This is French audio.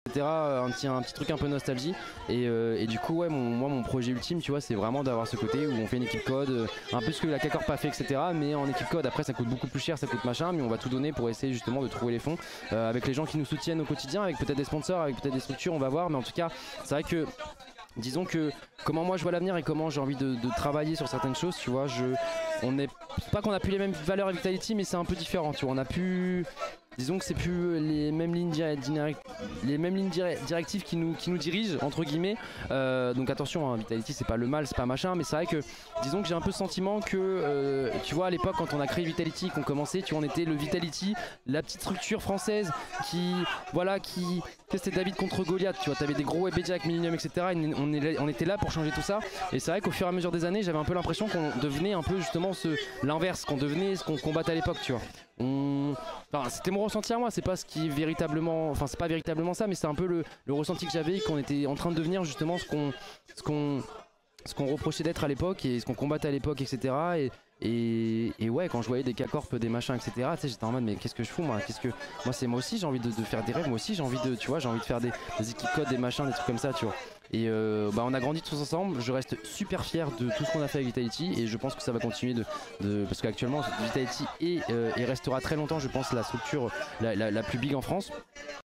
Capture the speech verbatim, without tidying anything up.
cetera. Un petit, un petit truc un peu nostalgie. Et, euh, et du coup, ouais, mon, moi, mon projet ultime, tu vois, c'est vraiment d'avoir ce côté où on fait une équipe code, euh, un peu ce que la K-Corp a fait, et cetera. Mais en équipe code, après, ça coûte beaucoup plus cher, ça coûte machin, mais on va tout donner pour essayer justement de trouver les fonds euh, avec les gens qui nous soutiennent au quotidien, avec peut-être des sponsors, avec peut-être des structures, on va voir. Mais en tout cas, c'est vrai que disons que comment moi je vois l'avenir et comment j'ai envie de, de travailler sur certaines choses, tu vois, je, on est pas qu'on a plus les mêmes valeurs à Vitality, mais c'est un peu différent, tu vois, on a plus, disons que c'est plus les mêmes lignes, direct, les mêmes lignes directives qui nous, qui nous dirigent entre guillemets. Euh, donc attention, hein, Vitality c'est pas le mal, c'est pas machin, mais c'est vrai que disons que j'ai un peu le sentiment que euh, tu vois à l'époque quand on a créé Vitality, qu'on commençait, tu vois, on était le Vitality, la petite structure française qui voilà qui c'était David contre Goliath, tu vois, t'avais des gros Webedia avec Millennium, et cetera. Et on, est, on était là pour changer tout ça. Et c'est vrai qu'au fur et à mesure des années, j'avais un peu l'impression qu'on devenait un peu justement ce l'inverse, qu'on devenait ce qu'on combattait à l'époque, tu vois. On... Enfin, c'était mon ressenti à moi, c'est pas ce qui est véritablement, enfin c'est pas véritablement ça, mais c'est un peu le, le ressenti que j'avais, qu'on était en train de devenir justement ce qu'on, ce qu'on, ce qu'on reprochait d'être à l'époque et ce qu'on combattait à l'époque, et cetera. Et, et, et ouais, quand je voyais des K-Corp, des machins, et cetera. Tu sais, j'étais en mode mais qu'est-ce que je fous moi, qu'est-ce que moi c'est moi aussi j'ai envie de, de faire des rêves, moi aussi j'ai envie de, tu vois, j'ai envie de faire des, des équipes code, des machins, des trucs comme ça, tu vois. Et euh, bah on a grandi tous ensemble, je reste super fier de tout ce qu'on a fait avec Vitality et je pense que ça va continuer de, de parce qu'actuellement Vitality est euh, et restera très longtemps, je pense, la structure la, la, la plus big en France.